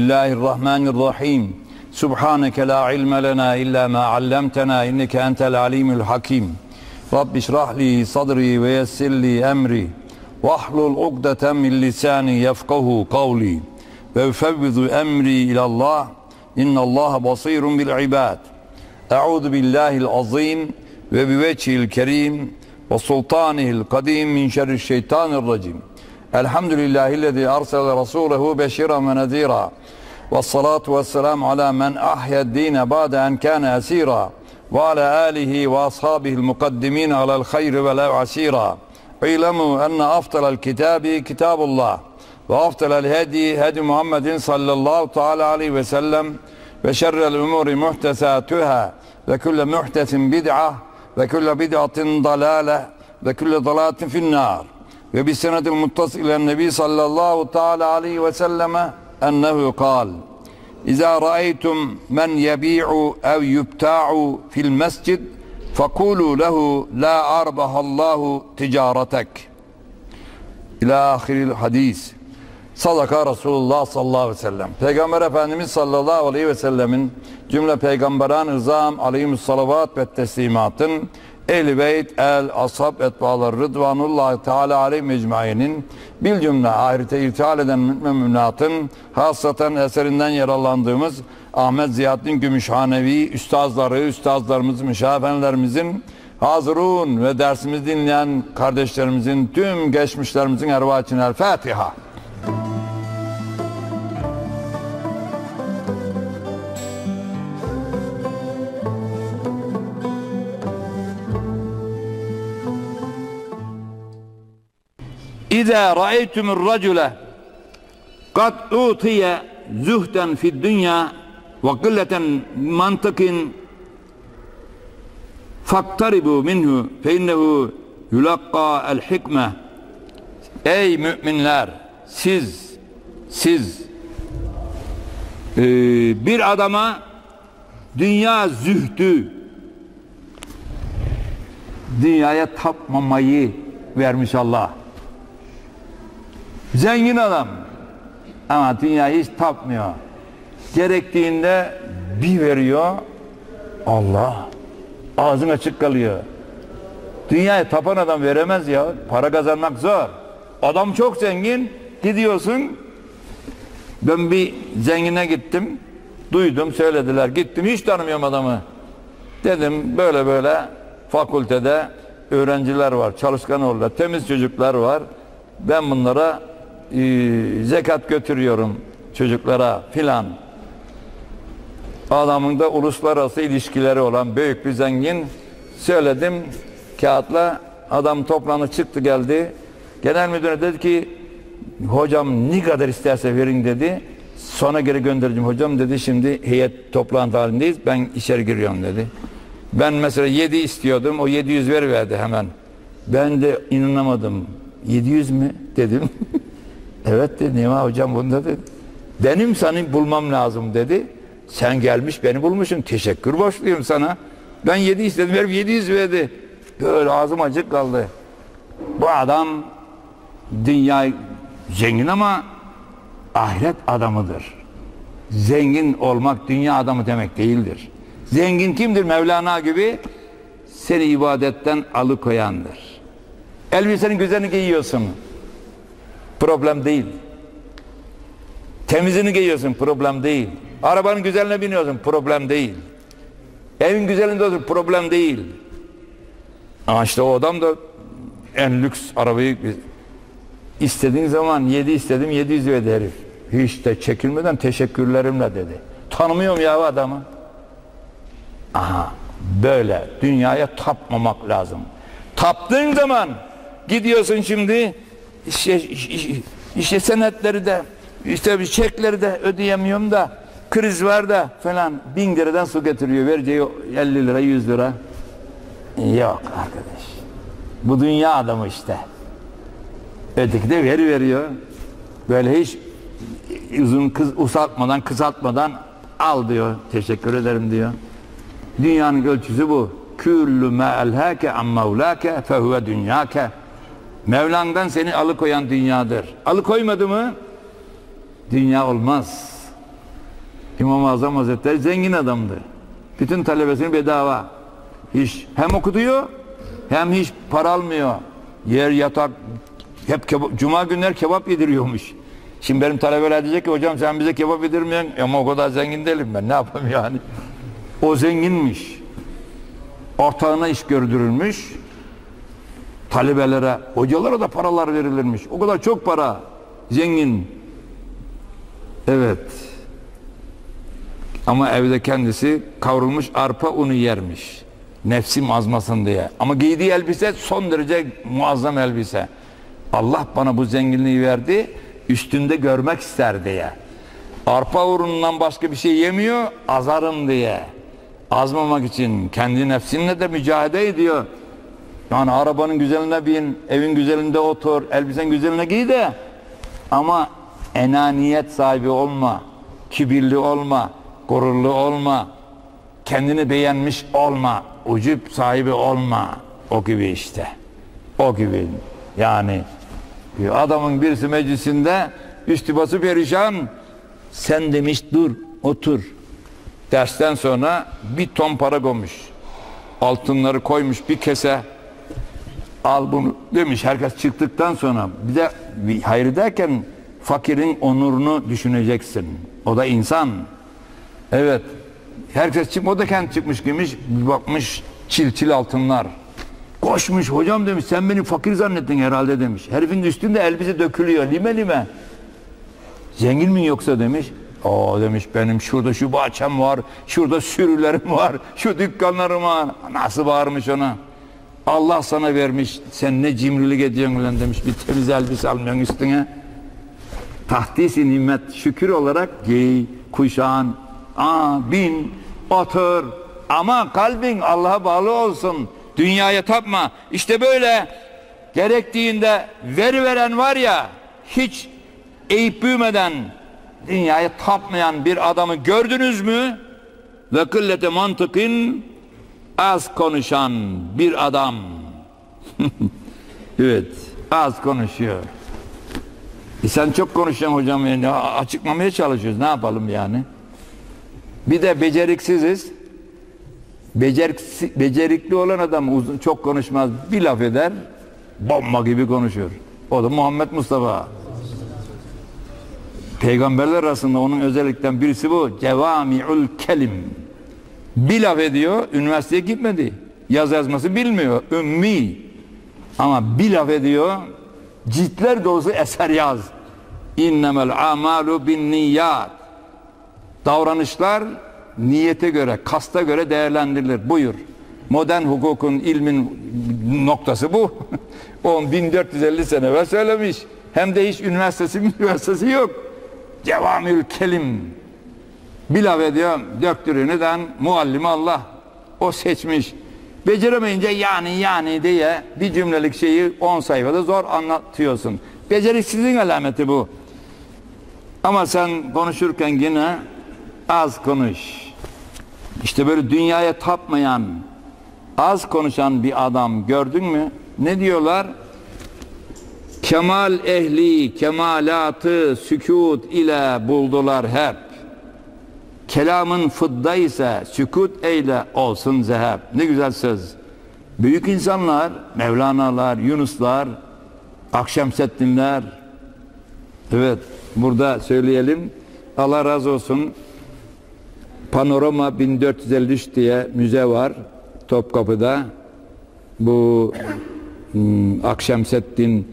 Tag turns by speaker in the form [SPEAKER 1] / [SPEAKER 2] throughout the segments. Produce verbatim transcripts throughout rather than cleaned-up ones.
[SPEAKER 1] Bismillahirrahmanirrahim. Subhaneke la ilme lena illa ma allamtena inneke entel alimul hakim. Rabbi şrah li sadri ve yessir li emri. Vahlul ugdeten min lisani yefkahu kavli. Ve ufevvidu emri ilallah. İnnallaha basirun bil ibad. Euzu billahil azim ve biveçhil kerim ve sultanihil kadim min şerri'şşeytanirracim. Elhamdülillahillezî arsale rasûlehu beşiran ve nezîrâ. Vessalâtu vesselâmu alâ men ahya'd-dîne ba'de en kâne esîrâ. Ve alâ âlihi ve ashâbihil mukaddimîne alel hayri ve lev asîrâ. İlemû enne aftalel kitâbi kitâbullah. Ve aftalel hedi hedi Muhammedin sallallahu teâlâ aleyhi ve sellem. Ve şerrel umûri muhtesâtühâ. Ve külle muhtesin bid'a. Ve külle bid'atin dalâle. Ve külle dalâtin finnâr. Ve bis senedil muttasilen nebi sallallahu teâlâ aleyhi ve selleme ennehu kal. İzâ ra'eytum men yebi'u ev yubta'u fil mescid fekûlû lehu la arbahallahu ticaretek. İlâ ahiril hadis. Sadaka Resulullah sallallahu aleyhi ve sellem. Peygamber Efendimiz sallallahu aleyhi ve sellemin cümle peygamberan rızam aleyhissalavat ve teslimatın ehl-i beyt, el, ashab, etbalar, rıdvanullahi teala aleyhi mecmainin bil cümle ahirete irtihal eden müminatın hasaten eserinden yararlandığımız Ahmet Ziyaddin Gümüşhanevi üstazları, üstazlarımız, müşahefenlerimizin hazırun ve dersimizi dinleyen kardeşlerimizin tüm geçmişlerimizin ervah için el Fatiha. İzâ ra'eytumur racule kad utiye zuhden fid dünya ve kılleten mantıkin faktaribu minhu fe innehu yulakka el hikme. Ey müminler, siz siz e, bir adama dünya zühdü, dünyaya tapmamayı vermiş Allah. Zengin adam ama dünyayı hiç tapmıyor. Gerektiğinde bir veriyor, Allah ağzın açık kalıyor. Dünyayı tapan adam veremez ya. Para kazanmak zor. Adam çok zengin, gidiyorsun. Ben bir zengine gittim, duydum, söylediler, gittim, hiç tanımıyorum adamı. Dedim böyle böyle fakültede öğrenciler var, çalışkan oldular, temiz çocuklar var. Ben bunlara e, zekat götürüyorum çocuklara filan. Adamın da uluslararası ilişkileri olan büyük bir zengin. Söyledim kağıtla, adam toplanı çıktı geldi. Genel müdüre dedi ki hocam ne kadar isterse verin dedi. Sonra geri göndereceğim hocam dedi, şimdi heyet toplantı halindeyiz, ben içeri giriyorum dedi. Ben mesela yedi istiyordum, o yedi yüz veriverdi hemen. Ben de inanamadım. yedi yüz mü dedim. Evet dedi, Nima hocam bunda dedi. Benim seni bulmam lazım dedi. Sen gelmiş beni bulmuşsun, teşekkür borçluyum sana. Ben yedi istedim, verip yedi yüz verdi. Böyle ağzım acık kaldı. Bu adam dünya zengin ama ahiret adamıdır. Zengin olmak dünya adamı demek değildir. Zengin kimdir? Mevlana gibi seni ibadetten alıkoyandır. Elbisenin güzelini giyiyorsun, problem değil. Temizini giyiyorsun, problem değil. Arabanın güzeline biniyorsun, problem değil. Evin güzelinde olsun, problem değil. Ama işte o adam da en lüks arabayı istediğin zaman yedi istedim, yedi yüz verdi herif. Hiç de çekilmeden teşekkürlerimle dedi. Tanımıyorum ya adamı. Aha, böyle dünyaya tapmamak lazım. Taptığın zaman gidiyorsun şimdi işte, işte senetleri de işte bir çekleri de ödeyemiyorum da kriz var da falan, bin liradan su getiriyor, vereceği elli lira yüz lira. Yok arkadaş, bu dünya adamı işte. Öteki de veri veriyor, böyle hiç uzun kız uzatmadan kısaltmadan al diyor, teşekkür ederim diyor. Dünyanın ölçüsü bu. Küllü ma elhâke an mevlâke fehuve dünyâke. Mevlan'dan seni alıkoyan dünyadır. Alıkoymadı mı dünya olmaz. İmam-ı Azam Hazretleri zengin adamdı. Bütün talebesini bedava. Hiç hem okutuyor hem hiç para almıyor. Yer yatak hep kebap, cuma günler kebap yediriyormuş. Şimdi benim talebeler diyecek ki hocam sen bize kebap yedirmiyorsun ama o kadar zengin değilim ben, ne yapayım yani. O zenginmiş. Ortağına iş gördürülmüş. Talebelere, hocalara da paralar verilirmiş. O kadar çok para. Zengin. Evet. Ama evde kendisi kavrulmuş arpa unu yermiş. Nefsim azmasın diye. Ama giydiği elbise son derece muazzam elbise. Allah bana bu zenginliği verdi, üstünde görmek ister diye. Arpa unundan başka bir şey yemiyor, azarım diye. Azmamak için kendi nefsinle de mücadele ediyor. Yani arabanın güzeline bin, evin güzelinde otur, elbisen güzeline giy de ama enaniyet sahibi olma, kibirli olma, gururlu olma, kendini beğenmiş olma, ucup sahibi olma. O gibi işte. O gibi. Yani adamın birisi meclisinde üstü bası perişan, sen demiş dur, otur. Dersten sonra bir ton para koymuş. Altınları koymuş bir kese. Al bunu demiş, herkes çıktıktan sonra. Bir de hayır derken fakirin onurunu düşüneceksin. O da insan. Evet. Herkes çıkmış, o da kendi çıkmış giymiş. Bir bakmış çil çil altınlar. Koşmuş, hocam demiş sen beni fakir zannettin herhalde demiş. Herifin üstünde elbise dökülüyor lime lime. Zengin mi yoksa demiş. O demiş benim şurada şu bahçem var, şurada sürülerim var, şu dükkanlarım var. Nasıl bağırmış ona. Allah sana vermiş, sen ne cimrilik ediyorsun ulan demiş, bir temiz elbise almıyorsun üstüne. Tahdis-i nimet şükür olarak giy, kuşan, aa, bin, otur. Ama kalbin Allah'a bağlı olsun. Dünyaya tapma. İşte böyle gerektiğinde veri veren var ya, hiç eğip büyümeden dünyaya tapmayan bir adamı gördünüz mü? Ve kıllete mantıkın, az konuşan bir adam. Evet, az konuşuyor. E sen çok konuşuyorsun hocam, yani açıklamaya çalışıyoruz, ne yapalım yani? Bir de beceriksiziz. Becerik, becerikli olan adam uzun, çok konuşmaz, bir laf eder, bomba gibi konuşuyor. O da Muhammed Mustafa. Peygamberler arasında onun özellikten birisi bu. Cevami'ül kelim. Bir laf ediyor, üniversiteye gitmedi. Yaz yazması bilmiyor, ümmi. Ama bir laf ediyor, ciltler dolusu eser yaz. İnnemel amalu bin niyyat. Davranışlar niyete göre, kasta göre değerlendirilir. Buyur. Modern hukukun, ilmin noktası bu. on bin dört yüz elli sene evvel söylemiş. Hem de hiç üniversitesi, üniversitesi yok. Cevamül kelim. Bir laf ediyor, döktürüyor. Neden? Muallimi Allah. O seçmiş. Beceremeyince yani yani diye bir cümlelik şeyi on sayfada zor anlatıyorsun. Beceriksizliğin alameti bu. Ama sen konuşurken yine az konuş. İşte böyle dünyaya tapmayan, az konuşan bir adam gördün mü? Ne diyorlar? Kemal ehli kemalatı sükut ile buldular hep. Kelamın fıdda ise sükut eyle olsun zeheb. Ne güzel söz. Büyük insanlar, Mevlana'lar, Yunuslar, Akşemseddinler. Evet, burada söyleyelim. Allah razı olsun. Panorama bin dört yüz elli üç diye müze var Topkapı'da. Bu hmm, Akşemseddin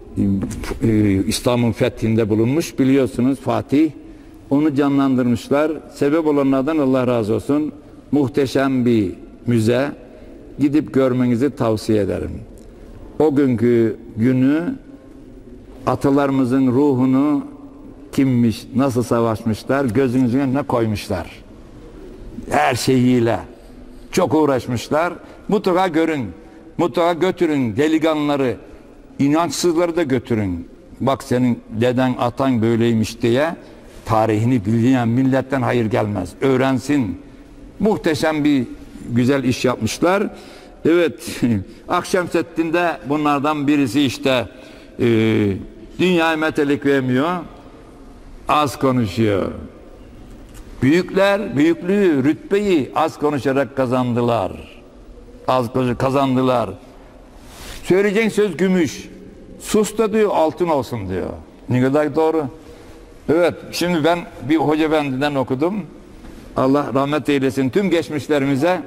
[SPEAKER 1] İslam'ın fethinde bulunmuş, biliyorsunuz Fatih. Onu canlandırmışlar. Sebep olanlardan Allah razı olsun. Muhteşem bir müze. Gidip görmenizi tavsiye ederim. O günkü günü, atalarımızın ruhunu kimmiş, nasıl savaşmışlar, gözünüzün önüne koymuşlar. Her şeyiyle. Çok uğraşmışlar. Mutlaka görün. Mutlaka götürün delikanlıları. İnançsızları da götürün. Bak senin deden, atan böyleymiş diye tarihini bilmeyen milletten hayır gelmez. Öğrensin. Muhteşem bir güzel iş yapmışlar. Evet. Akşemseddin'de bunlardan birisi işte e, dünyaya metelik vermiyor. Az konuşuyor. Büyükler büyüklüğü, rütbeyi az konuşarak kazandılar. Az konuşarak kazandılar. Söyleyeceğin söz gümüş. Sus da diyor, altın olsun diyor. Ne kadar doğru. Evet, şimdi ben bir hoca efendiden okudum. Allah rahmet eylesin tüm geçmişlerimize.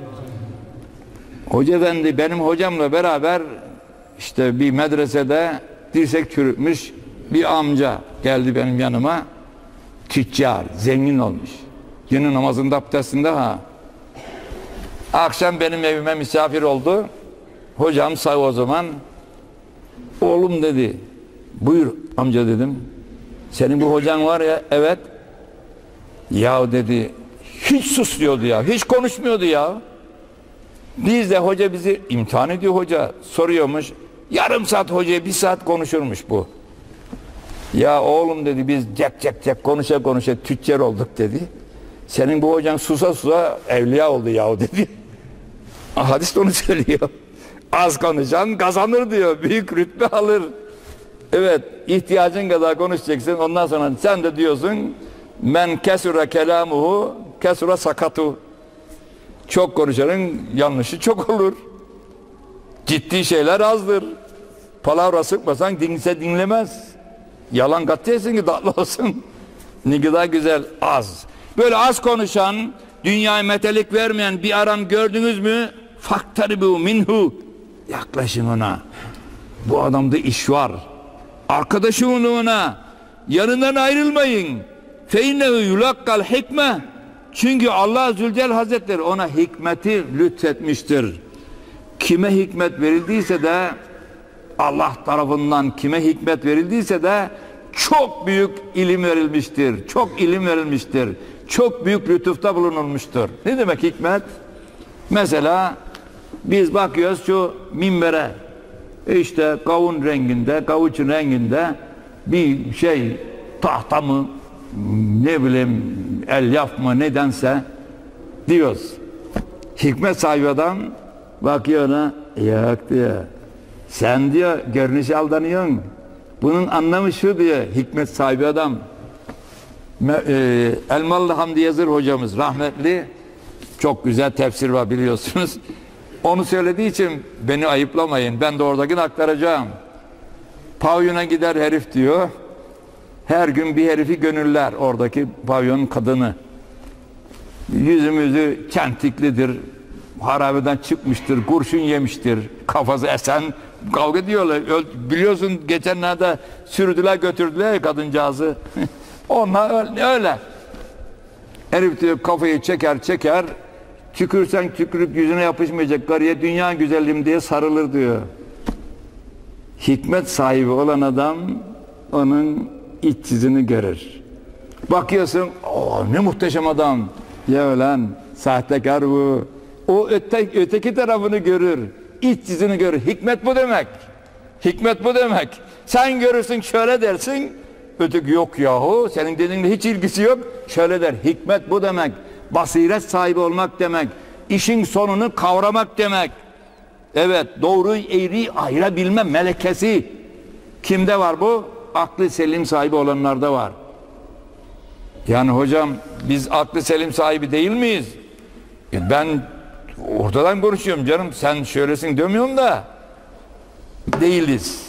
[SPEAKER 1] Hoca efendi benim hocamla beraber işte bir medresede dirsek çürütmüş bir amca geldi benim yanıma. Tüccar, zengin olmuş. Günün namazında, abdestinde ha. Akşam benim evime misafir oldu. Hocam sağ o zaman. Oğlum dedi. Buyur amca dedim. Senin bu hocan var ya, evet. Ya dedi, hiç susmuyordu ya, hiç konuşmuyordu ya. Biz de hoca bizi imtihan ediyor, hoca soruyormuş. Yarım saat hocaya bir saat konuşurmuş bu. Ya oğlum dedi, biz cek cek cek konuşa konuşa tüccar olduk dedi. Senin bu hocan susa susa evliya oldu ya dedi. Hadis onu söylüyor. Az konuşan kazanır diyor, büyük rütbe alır. Evet, ihtiyacın kadar konuşacaksın. Ondan sonra sen de diyorsun men kesura kelamuhu kesura sakatu. Çok konuşanın yanlışı çok olur. Ciddi şeyler azdır. Palavra sıkmasan dinlese dinlemez. Yalan katacaksın ki tatlı olsun. Ne kadar güzel, az. Böyle az konuşan, dünyaya metelik vermeyen bir adam gördünüz mü? Faktaribu minhu. Yaklaşın ona. Bu adamda iş var. Arkadaşı ona. Yanından ayrılmayın. Fe innehu yulakkal hikme. Çünkü Allah Zülcelal Hazretleri ona hikmeti lütfetmiştir. Kime hikmet verildiyse de, Allah tarafından kime hikmet verildiyse de çok büyük ilim verilmiştir. Çok ilim verilmiştir. Çok büyük lütufta bulunulmuştur. Ne demek hikmet? Mesela biz bakıyoruz şu minbere, işte kavun renginde, kavuçun renginde bir şey, tahta mı, ne bileyim elyaf mı, nedense diyoruz. Hikmet sahibi adam bakıyor ona, yok diyor. Sen diyor görünüşe aldanıyorsun. Bunun anlamı şu diyor, hikmet sahibi adam. Elmalı Hamdi Yazır hocamız rahmetli, çok güzel tefsir var biliyorsunuz. Onu söylediği için beni ayıplamayın, ben de oradakini aktaracağım. Pavyona gider herif diyor, her gün bir herifi gönüller, oradaki pavyonun kadını. Yüzümüzü kentiklidir, harabeden çıkmıştır, kurşun yemiştir, kafası esen, kavga ediyorlar. Biliyorsun geçenlerde sürdüler götürdüler kadıncağızı. Onlar öyle. Herif diyor kafayı çeker çeker, tükürsen tükürüp yüzüne yapışmayacak karıya dünya güzelliğim diye sarılır diyor. Hikmet sahibi olan adam onun iç yüzünü görür. Bakıyorsun, o ne muhteşem adam. Ya lan sahtekar bu. O öte, öteki tarafını görür. İç yüzünü görür. Hikmet bu demek. Hikmet bu demek. Sen görürsün şöyle dersin. Öteki yok yahu. Senin dediğinle hiç ilgisi yok. Şöyle der. Hikmet bu demek. Basiret sahibi olmak demek. İşin sonunu kavramak demek. Evet, doğruyu eğriyi ayırabilme melekesi. Kimde var bu? Aklı selim sahibi olanlarda var. Yani hocam biz aklı selim sahibi değil miyiz? E ben ortadan konuşuyorum canım, sen şöylesin demiyorum da değiliz.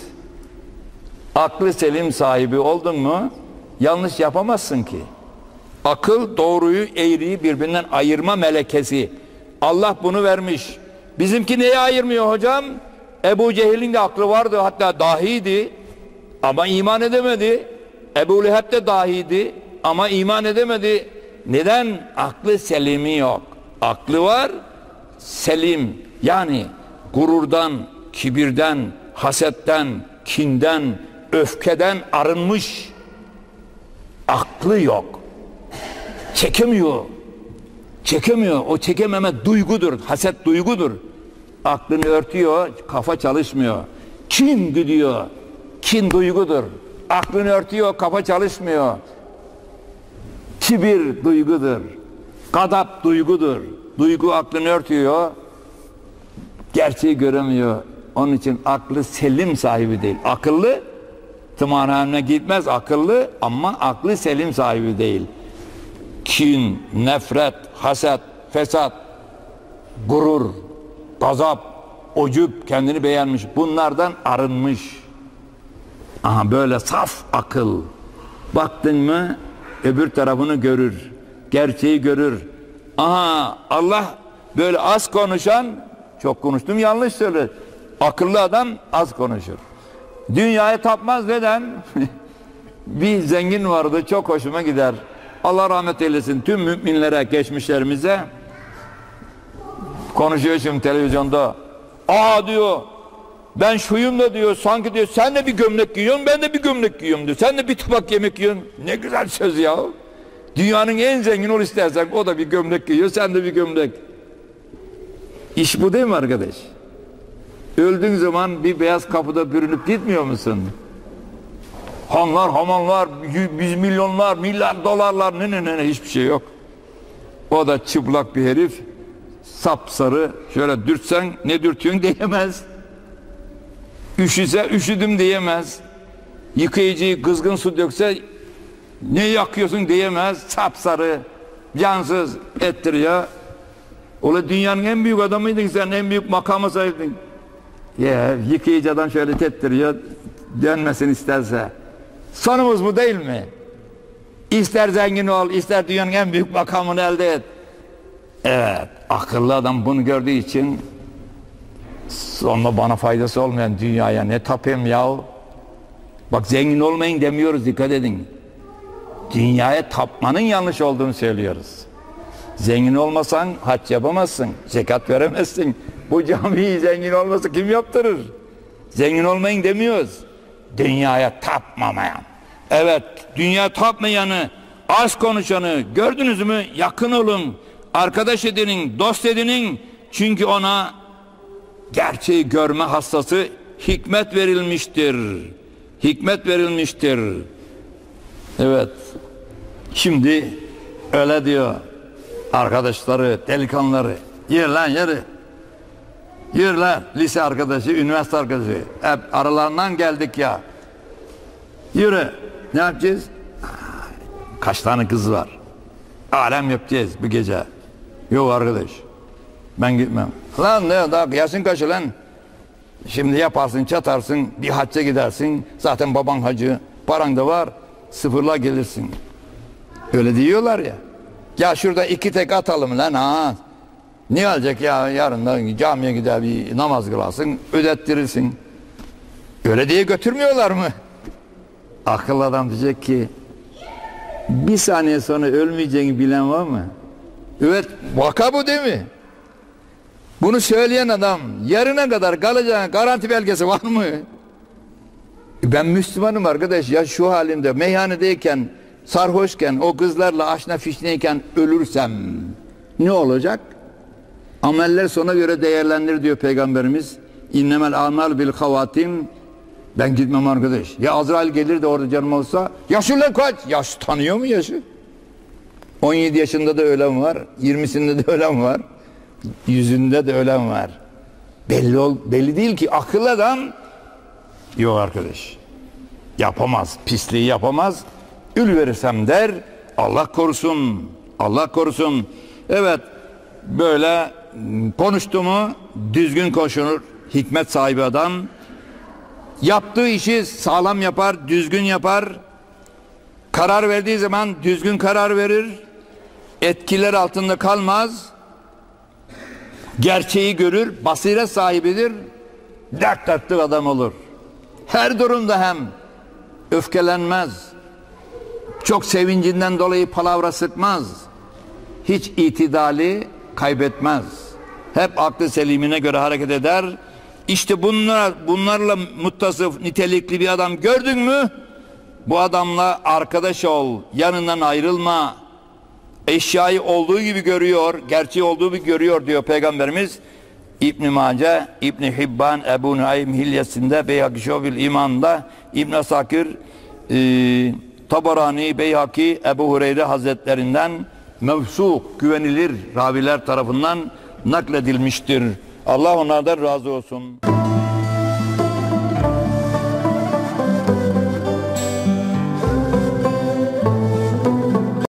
[SPEAKER 1] Aklı selim sahibi oldun mu yanlış yapamazsın ki. Akıl doğruyu eğriyi birbirinden ayırma melekesi. Allah bunu vermiş. Bizimki neye ayırmıyor hocam? Ebu Cehil'in de aklı vardı, hatta dahiydi ama iman edemedi. Ebu Leheb de dahiydi ama iman edemedi. Neden? Aklı selimi yok. Aklı var, selim, yani gururdan, kibirden, hasetten, kinden, öfkeden arınmış. Aklı yok. Çekemiyor. Çekemiyor. O çekememe duygudur. Haset duygudur. Aklını örtüyor, kafa çalışmıyor. Kin gidiyor. Kin duygudur. Aklını örtüyor, kafa çalışmıyor. Kibir duygudur. Gadap duygudur. Duygu aklını örtüyor. Gerçeği göremiyor. Onun için aklı selim sahibi değil. Akıllı tımarhaneye gitmez, akıllı ama aklı selim sahibi değil. kin, nefret, haset, fesat, gurur, gazap, ucup, kendini beğenmiş, bunlardan arınmış. Aha böyle saf akıl. Baktın mı öbür tarafını görür, gerçeği görür. Aha Allah böyle az konuşan, çok konuştum yanlış söyler. Akıllı adam az konuşur. Dünyaya tapmaz. Neden? Bir zengin vardı, çok hoşuma gider. Allah rahmet eylesin tüm müminlere, geçmişlerimize. Konuşuyor şimdi televizyonda. Aa diyor, ben şuyum da diyor, sanki diyor sen de bir gömlek giyiyorsun, ben de bir gömlek giyiyorum diyor. Sen de bir tabak yemek yiyorsun. Ne güzel söz ya. Dünyanın en zengin ol istersen, o da bir gömlek giyiyor, sen de bir gömlek. İş bu değil mi arkadaş? Öldüğün zaman bir beyaz kapıda bürünüp gitmiyor musun? Hanlar, hamanlar, yüz milyonlar, milyar dolarlar, ne ne ne hiçbir şey yok. O da çıplak bir herif, sapsarı, şöyle dürtsen ne dürtüyorsun diyemez. Üşüse üşüdüm diyemez. Yıkayıcıyı kızgın su dökse ne yakıyorsun diyemez. Sapsarı, cansız ettiriyor. Ola dünyanın en büyük adamıydın sen, en büyük makama sahiptin. Ya yıkayıcıdan şöyle tettiriyor, dönmesin isterse. Sonumuz bu değil mi? İster zengin ol, ister dünyanın en büyük makamını elde et. Evet, akıllı adam bunu gördüğü için sonra bana faydası olmayan dünyaya ne tapayım yahu? Bak zengin olmayın demiyoruz, dikkat edin. Dünyaya tapmanın yanlış olduğunu söylüyoruz. Zengin olmasan hac yapamazsın, zekat veremezsin. Bu camiyi zengin olmasa kim yaptırır? Zengin olmayın demiyoruz. Dünyaya tapmamayan. Evet, dünya tapmayanı, az konuşanı gördünüz mü? Yakın olun, arkadaş edinin, dost edinin. Çünkü ona gerçeği görme hastası hikmet verilmiştir. Hikmet verilmiştir. Evet. Şimdi öyle diyor arkadaşları, delikanlıları. Yürü lan yürü. Yürü lan, lise arkadaşı, üniversite arkadaşı. Hep aralarından geldik ya. Yürü. Ne yapacağız? Kaç tane kız var? Alem yapacağız bu gece. Yok arkadaş, ben gitmem. Lan ne daha yaşın kaç lan? Şimdi yaparsın, çatarsın, bir hacca gidersin. Zaten baban hacı, paran da var, sıfırla gelirsin. Öyle diyorlar ya. Ya şurada iki tek atalım lan ha. Ne olacak ya, yarın da camiye gider bir namaz kılarsın, ödettirirsin. Öyle diye götürmüyorlar mı? Akıllı adam diyecek ki bir saniye sonra ölmeyeceğini bilen var mı? Evet, vaka bu değil mi? Bunu söyleyen adam yarına kadar kalacağına garanti belgesi var mı? Ben Müslümanım arkadaş ya, şu halimde meyhanedeyken, sarhoşken, o kızlarla aşna fişneyken ölürsem ne olacak? Ameller sona göre değerlendir diyor Peygamberimiz. İnnemel amal bil havatim. Ben gitmem arkadaş. Ya Azrail gelir de orada canım olsa, yaşı lan kaç? Yaş tanıyor mu yaşı? on yedi yaşında da ölen var, yirmisinde de ölen var, yüzünde de ölen var. Belli ol, belli değil ki. Akıllı adam yok arkadaş. Yapamaz, pisliği yapamaz. Ül verirsem der, Allah korusun, Allah korusun. Evet, böyle konuştu mu düzgün konuşur, hikmet sahibi adam. Yaptığı işi sağlam yapar, düzgün yapar. Karar verdiği zaman düzgün karar verir. Etkiler altında kalmaz. Gerçeği görür, basiret sahibidir. Dert dörtlük adam olur. Her durumda hem öfkelenmez. Çok sevincinden dolayı palavra sıkmaz. Hiç itidali kaybetmez. Hep aklı selimine göre hareket eder. İşte bunlar, bunlarla muttasıf, nitelikli bir adam gördün mü? Bu adamla arkadaş ol, yanından ayrılma. Eşyayı olduğu gibi görüyor, gerçeği olduğu gibi görüyor diyor Peygamberimiz. İbn-i Mace, İbn-i Hibban, Ebu Nuaym Hilyesinde, Beyhaki Şu'bil İman'da, İbn Asakir, e, Tabarani, Beyhaki, Ebu Hureyre Hazretlerinden mevsuk, güvenilir raviler tarafından nakledilmiştir. Allah onlardan razı olsun.